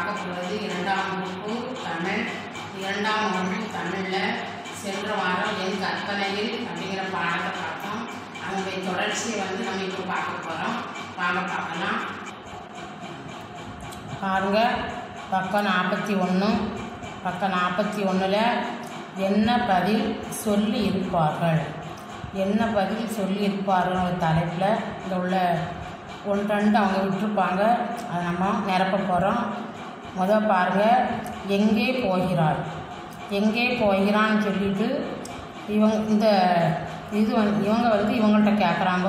பார்க்க போகிறது 2ஆம் வகுப்பு தமிழ் 2ஆம் வகுப்பு தமிழில் சென்ற வாரம் என் கற்பனையில் அப்படிங்கிற பாடத்தை பார்த்தோம். அதனுடைய தொடர்ச்சியை நம்ம இப்போ பார்க்க போகிறோம். வாங்க பார்க்கலாம். பாருங்க, பக்கம் 41. பக்கம் 41ல் என்ன பதில் சொல்லி இருப்பார்கள், என்ன பதில் சொல்லி இருப்பார்கள் தலைப்பில் இங்கே உள்ள 1-2 அவங்க விட்டுருப்பாங்க. அதை நம்ம நிரப்ப போகிறோம். முதல் பாருங்கள், எங்கே போகிறாள், எங்கே போகிறான்னு சொல்லிட்டு இவங்க இவங்கள்ட்ட கேட்குறாங்க.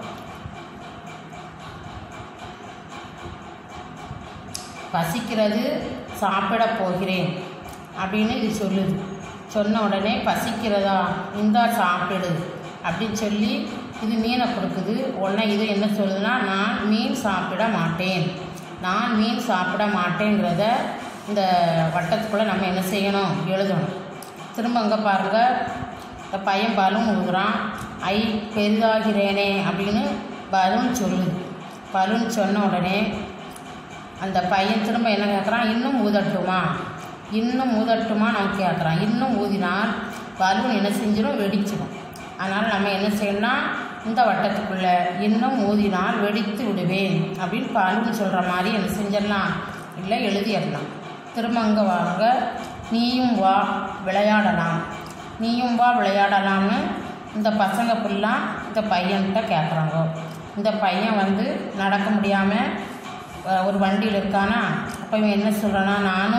பசிக்கிறது, சாப்பிட போகிறேன் அப்படின்னு இது சொல்லுது. சொன்ன உடனே பசிக்கிறதா, இந்தா சாப்பிடு அப்படின்னு சொல்லி இது மீனை கொடுக்குது. உடனே இது என்ன சொல்லுதுன்னா, நான் மீன் சாப்பிட மாட்டேன், நான் மீன் சாப்பிட மாட்டேங்கிறத இந்த வட்டத்துக்குள்ளே நம்ம என்ன செய்யணும், எழுதணும். திரும்ப அங்கே பாருங்கள், இந்த பையன் பலூன் ஊதுறான். ஐ பெரிதாகிறேனே அப்படின்னு பலூன் சொல்லுது. பலூன் சொன்ன உடனே அந்த பையன் திரும்ப என்ன கேட்குறான், இன்னும் ஊதட்டுமா, இன்னும் ஊதட்டுமா நம்ம கேட்குறான். இன்னும் ஊதினால் பலூன் என்ன செஞ்சிடும், வெடிச்சிடும். அதனால் நம்ம என்ன செய்யணும்னா, இந்த வட்டத்துக்குள்ளே இன்னும் ஊதினால் வெடித்து விடுவேன் அப்படின்னு பலூன் சொல்கிற மாதிரி என்ன செஞ்சிடலாம், இல்லை எழுதிடலாம். திரும்ப அங்கே வாங்க, நீயும் வா விளையாடலாம், நீயும் வா விளையாடலாம்னு இந்த பசங்க ஃபுல்லாக இந்த பையன்கிட்ட கேட்குறாங்க. இந்த பையன் நடக்க முடியாமல் ஒரு வண்டியில் இருக்கானா. அப்போ இவன் என்ன சொல்கிறான்னா,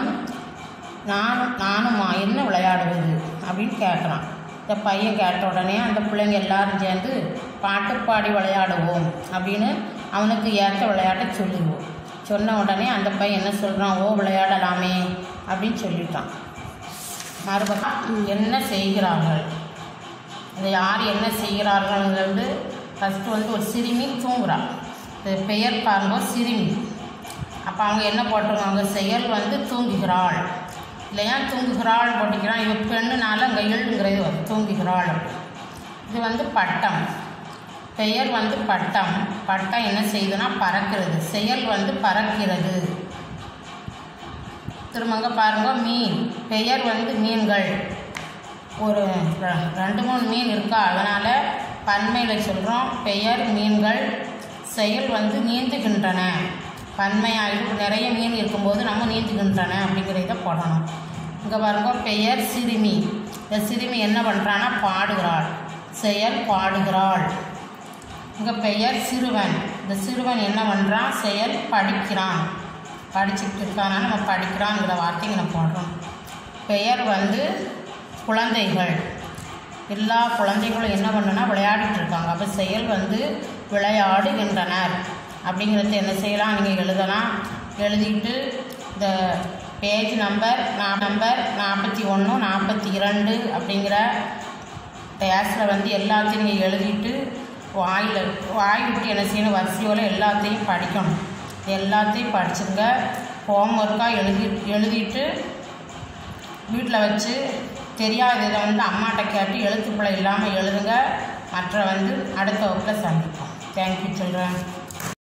நானும்மா என்ன விளையாடுவது அப்படின்னு கேட்குறான். இந்த பையன் கேட்ட உடனே அந்த பிள்ளைங்க எல்லாரும் சேர்ந்து பாட்டு பாடி விளையாடுவோம் அப்படின்னு அவனுக்கு ஏற்ற விளையாட்டை சொல்லுவோம். சொன்ன உடனே அந்த பையன் என்ன சொல்கிறான், ஓ விளையாடலாமே அப்படின்னு சொல்லிட்டான். மறுபடியும் என்ன செய்கிறார்கள், இந்த யார் என்ன செய்கிறார்கள்ங்கிறது ஃபஸ்ட்டு ஒரு சிறுமி தூங்குறான். பெயர் பாருங்க, சிறுமி. அப்போ அவங்க என்ன போட்டிருக்காங்க, செயல் தூங்குகிறாள் இல்லையா, தூங்குகிறாள் போட்டிக்கிறான். இவ பெண்ணுனால அங்கே எழுதுங்கிறது தூங்குகிறாள். இது பட்டம், பெயர் பட்டம். பட்டம் என்ன செய்யுதுன்னா பறக்கிறது, செயல் பறக்கிறது. திரும்பங்க பாருங்க, மீன், பெயர் மீன்கள். ஒரு 2-3 மீன் இருக்கா, அதனால் பன்மையில் சொல்கிறோம். பெயர் மீன்கள், செயல் நீந்துகின்றன. பன்மையாக நிறைய மீன் இருக்கும்போது நம்ம நீந்துகின்றன அப்படிங்கிறத போடணும். இங்கே பாருங்க, பெயர் சிறுமி. இந்த சிறுமி என்ன பண்ணுறான்னா பாடுகிறாள், செயல் பாடுகிறாள். இங்கே பெயர் சிறுவன். இந்த சிறுவன் என்ன பண்ணுறான், செயல் படிக்கிறான், படிச்சுட்டு இருக்கானா நம்ம படிக்கிறான்ங்கிற வார்த்தைங்க நம்ம போடுறோம். பெயர் குழந்தைகள், எல்லா குழந்தைகளும் என்ன பண்ணுன்னா விளையாடிட்டு இருக்காங்க. அப்போ செயல் விளையாடுகின்றனர் அப்படிங்கிறது என்ன செய்யலாம், நீங்கள் எழுதலாம். எழுதிட்டு இந்த பேஜ் நம்பர் 41, 42 அப்படிங்கிற டேஸில் எல்லாத்தையும் நீங்கள் எழுதிட்டு வாய் விட்டு என்ன செய்யணும், வரிசையோடு எல்லாத்தையும் படிக்கணும். எல்லாத்தையும் படிச்சுங்க. ஹோம்ஒர்க்காக எழுதிட்டு வீட்டில் வச்சு தெரியாததை அம்மாட்ட கேட்டு எழுத்துப்பிழை இல்லாமல் எழுதுங்க. மற்ற அடுத்த வகுப்பில் சந்திப்போம். Thank you children.